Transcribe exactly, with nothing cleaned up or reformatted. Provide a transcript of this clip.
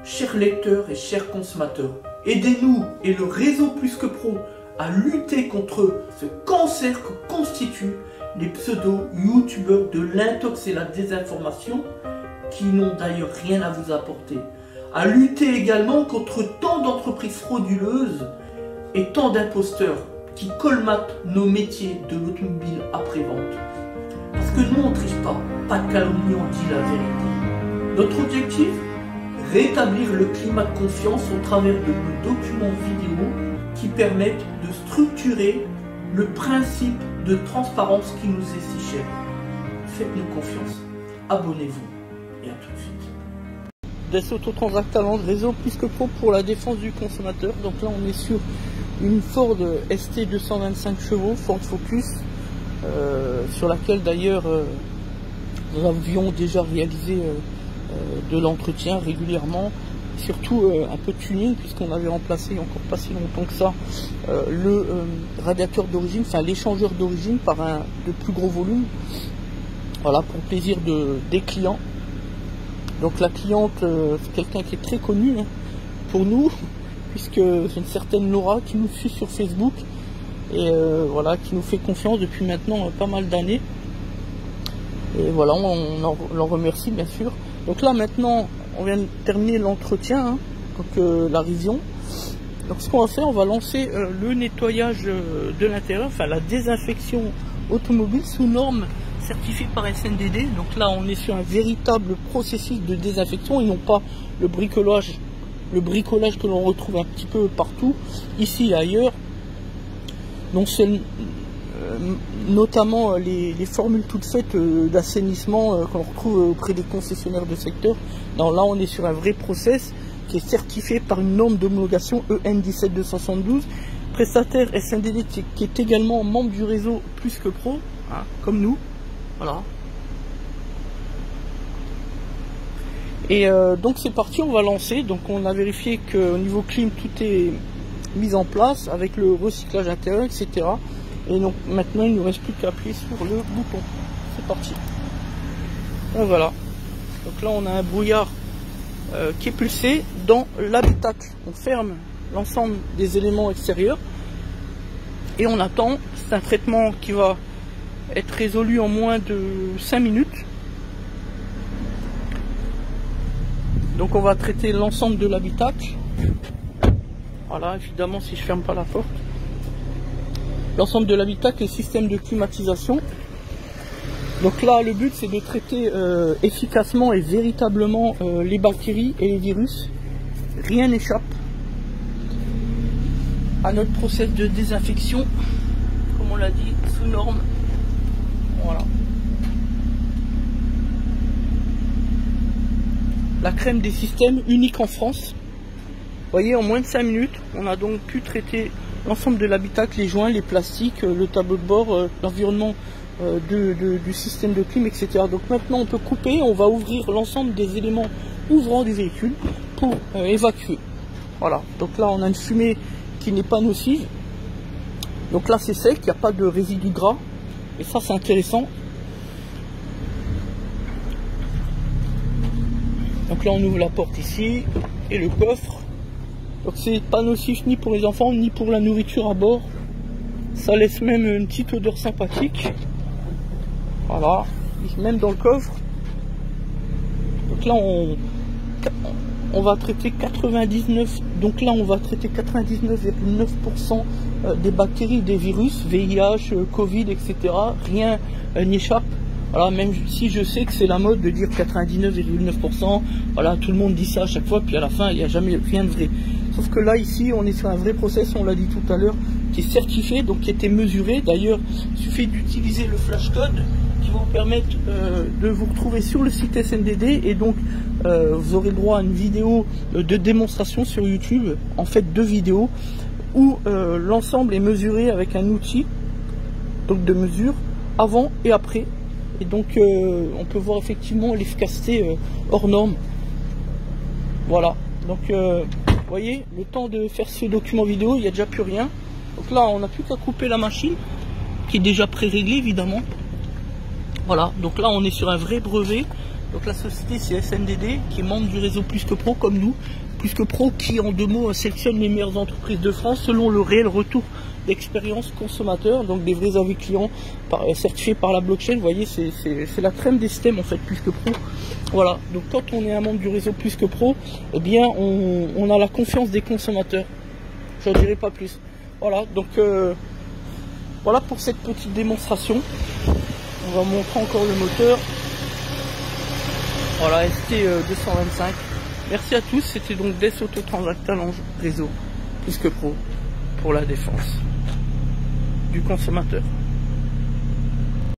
chers lecteurs et chers consommateurs, aidez-nous et le réseau Plus Que Pro à lutter contre ce cancer que constituent les pseudo-youtubeurs de l'intox et la désinformation qui n'ont d'ailleurs rien à vous apporter. À lutter également contre tant d'entreprises frauduleuses et tant d'imposteurs qui colmatent nos métiers de l'automobile après-vente. Parce que nous on ne triche pas, pas de calomnie, on dit la vérité. Notre objectif, rétablir le climat de confiance au travers de nos documents vidéo qui permettent de structurer le principe de transparence qui nous est si cher. Faites-nous confiance, abonnez-vous et à tout de suite. Des Autotransact Talent, réseau Plus Que Pro pour la défense du consommateur. Donc là on est sur une Ford S T deux cent vingt-cinq chevaux, Ford Focus, euh, sur laquelle d'ailleurs euh, nous avions déjà réalisé euh, euh, de l'entretien régulièrement. Surtout euh, un peu de tuning, puisqu'on avait remplacé encore pas si longtemps que ça euh, le euh, radiateur d'origine, enfin l'échangeur d'origine par un de plus gros volume, voilà, pour le plaisir de, des clients. Donc la cliente, euh, c'est quelqu'un qui est très connu hein, pour nous, puisque c'est une certaine Laura qui nous suit sur Facebook et euh, voilà, qui nous fait confiance depuis maintenant euh, pas mal d'années. Et voilà, on en, on en remercie bien sûr. Donc là maintenant, on vient de terminer l'entretien, hein, donc euh, la révision. Donc ce qu'on va faire, on va lancer euh, le nettoyage euh, de l'intérieur, enfin la désinfection automobile sous norme certifiée par S N D D. Donc là, on est sur un véritable processus de désinfection et non pas le bricolage, le bricolage que l'on retrouve un petit peu partout, ici et ailleurs. Donc c'est euh, notamment les, les formules toutes faites euh, d'assainissement euh, qu'on retrouve auprès des concessionnaires de secteur. Non, là on est sur un vrai process qui est certifié par une norme d'homologation E N dix-sept deux cent soixante-douze, prestataire S N D D qui est également membre du réseau Plus Que Pro, hein, comme nous. Voilà. Et euh, donc c'est parti, on va lancer. Donc on a vérifié qu'au niveau clim tout est mis en place avec le recyclage intérieur, et cetera. Et donc maintenant il ne nous reste plus qu'à appuyer sur le bouton. C'est parti. Et voilà. Donc là on a un brouillard euh, qui est pulsé dans l'habitacle. On ferme l'ensemble des éléments extérieurs et on attend. C'est un traitement qui va être résolu en moins de cinq minutes. Donc on va traiter l'ensemble de l'habitacle. Voilà, évidemment si je ferme pas la porte. L'ensemble de l'habitacle et le système de climatisation. Donc là le but c'est de traiter euh, efficacement et véritablement euh, les bactéries et les virus. Rien n'échappe à notre process de désinfection, comme on l'a dit, sous norme. Voilà. La crème des systèmes unique en France. Vous voyez, en moins de cinq minutes, on a donc pu traiter l'ensemble de l'habitacle, les joints, les plastiques, le tableau de bord, l'environnement de, de, du système de clim, et cetera. Donc maintenant, on peut couper, on va ouvrir l'ensemble des éléments ouvrants du véhicule pour euh, évacuer. Voilà. Donc là, on a une fumée qui n'est pas nocive. Donc là, c'est sec, il n'y a pas de résidus gras. Et ça, c'est intéressant. Donc là, on ouvre la porte ici et le coffre. Donc c'est pas nocif ni pour les enfants ni pour la nourriture à bord. Ça laisse même une petite odeur sympathique. Voilà, même dans le coffre. Donc là on, on va traiter quatre-vingt-dix-neuf. Donc là on va traiter quatre-vingt-dix-neuf virgule neuf pour cent des bactéries, des virus, V I H, Covid, et cetera. Rien euh, n'échappe. Voilà, même si je sais que c'est la mode de dire quatre-vingt-dix-neuf virgule neuf pour cent. Voilà, tout le monde dit ça à chaque fois, puis à la fin il n'y a jamais rien de vrai. Sauf que là, ici, on est sur un vrai process, on l'a dit tout à l'heure, qui est certifié, donc qui a été mesuré. D'ailleurs, il suffit d'utiliser le flash code qui va vous permettre euh, de vous retrouver sur le site S N D D. Et donc, euh, vous aurez droit à une vidéo de démonstration sur YouTube, en fait deux vidéos, où euh, l'ensemble est mesuré avec un outil donc de mesure avant et après. Et donc, euh, on peut voir effectivement l'efficacité euh, hors norme. Voilà. Donc, euh, vous voyez, le temps de faire ce document vidéo, il n'y a déjà plus rien. Donc là, on n'a plus qu'à couper la machine, qui est déjà pré-réglée évidemment. Voilà, donc là, on est sur un vrai brevet Donc la société c'est S N D D qui est membre du réseau Plus que Pro comme nous. Plus que Pro qui en deux mots sélectionne les meilleures entreprises de France selon le réel retour d'expérience consommateur, donc des vrais avis clients par, certifiés par la blockchain. Vous voyez, c'est la crème des systèmes en fait, Plus que Pro. Voilà, donc quand on est un membre du réseau Plus que Pro, eh bien on, on a la confiance des consommateurs. Je n'en dirai pas plus. Voilà, donc euh, voilà pour cette petite démonstration. On va montrer encore le moteur. Voilà, S T deux cent vingt-cinq. Merci à tous, c'était donc Des Autotransactal en réseau Plus que Pro pour la défense du consommateur.